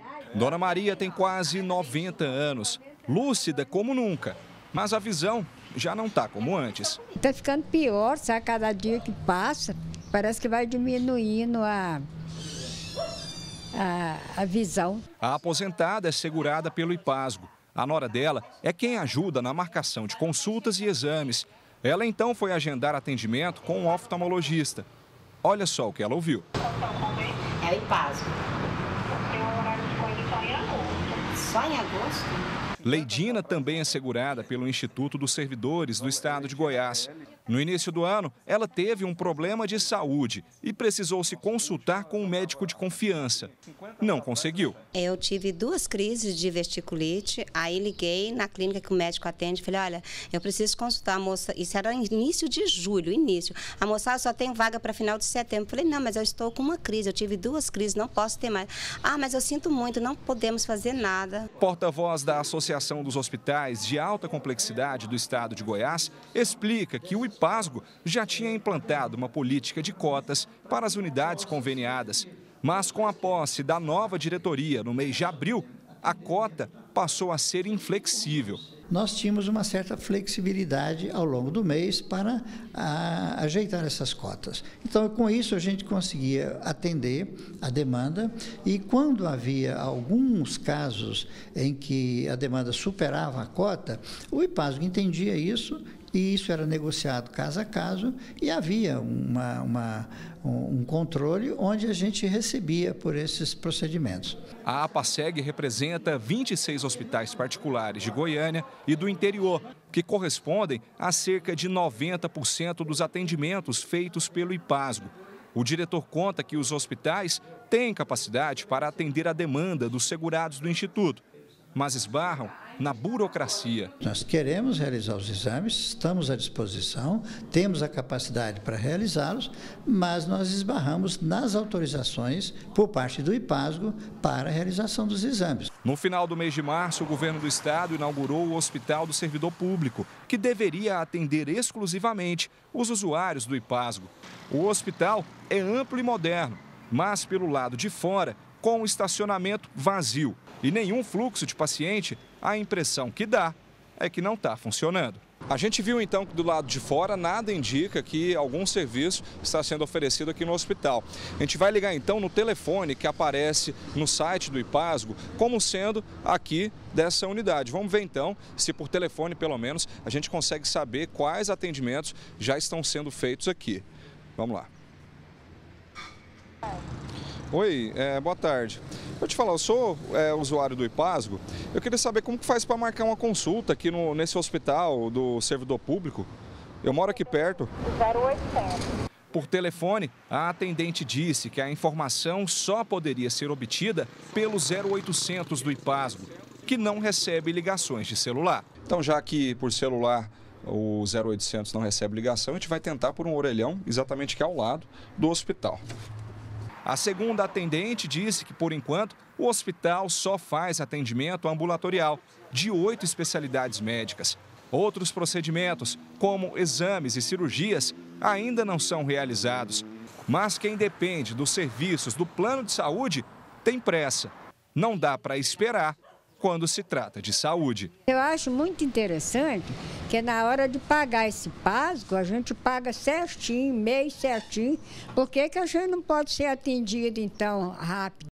Dona Maria tem quase 90 anos, lúcida como nunca, mas a visão já não está como antes. Está ficando pior, sabe? Cada dia que passa, parece que vai diminuindo a visão. A aposentada é segurada pelo IPASGO. A nora dela é quem ajuda na marcação de consultas e exames. Ela então foi agendar atendimento com um oftalmologista. Olha só o que ela ouviu. É o IPASGO. Tem um horário de condição em agosto. Só em agosto? Leidina também é segurada pelo Instituto dos Servidores do Estado de Goiás. No início do ano, ela teve um problema de saúde e precisou se consultar com um médico de confiança. Não conseguiu. Eu tive 2 crises de vesciculite, aí liguei na clínica que o médico atende, falei, olha, eu preciso consultar a moça, isso era início de julho, início. A moça, só tem vaga para final de setembro. Falei, não, mas eu estou com uma crise, eu tive 2 crises, não posso ter mais. Ah, mas eu sinto muito, não podemos fazer nada. Porta-voz da Associação dos Hospitais de Alta Complexidade do Estado de Goiás explica que o IPASGO já tinha implantado uma política de cotas para as unidades conveniadas. Mas com a posse da nova diretoria no mês de abril, a cota passou a ser inflexível. Nós tínhamos uma certa flexibilidade ao longo do mês para ajeitar essas cotas. Então, com isso, a gente conseguia atender a demanda e quando havia alguns casos em que a demanda superava a cota, o IPASGO entendia isso e isso era negociado caso a caso e havia um controle onde a gente recebia por esses procedimentos. A APASEG representa 26 hospitais particulares de Goiânia e do interior, que correspondem a cerca de 90% dos atendimentos feitos pelo IPASGO. O diretor conta que os hospitais têm capacidade para atender a demanda dos segurados do Instituto, mas esbarram na burocracia. Nós queremos realizar os exames, estamos à disposição, temos a capacidade para realizá-los, mas nós esbarramos nas autorizações por parte do IPASGO para a realização dos exames. No final do mês de março, o governo do estado inaugurou o Hospital do Servidor Público, que deveria atender exclusivamente os usuários do IPASGO. O hospital é amplo e moderno, mas pelo lado de fora, com o estacionamento vazio e nenhum fluxo de paciente, a impressão que dá é que não está funcionando. A gente viu então que do lado de fora nada indica que algum serviço está sendo oferecido aqui no hospital. A gente vai ligar então no telefone que aparece no site do IPASGO como sendo aqui dessa unidade. Vamos ver então se por telefone pelo menos a gente consegue saber quais atendimentos já estão sendo feitos aqui. Vamos lá. Oi, boa tarde. Vou te falar, eu sou usuário do IPASGO. Eu queria saber como que faz para marcar uma consulta aqui nesse hospital do servidor público. Eu moro aqui perto. 0800. Por telefone, a atendente disse que a informação só poderia ser obtida pelo 0800 do IPASGO, que não recebe ligações de celular. Então, já que por celular o 0800 não recebe ligação, a gente vai tentar por um orelhão exatamente aqui ao lado do hospital. A segunda atendente disse que, por enquanto, o hospital só faz atendimento ambulatorial de 8 especialidades médicas. Outros procedimentos, como exames e cirurgias, ainda não são realizados. Mas quem depende dos serviços do plano de saúde tem pressa. Não dá para esperar quando se trata de saúde. Eu acho muito interessante que na hora de pagar esse IPASGO, a gente paga certinho, mês certinho. Por que a gente não pode ser atendido, então, rápido?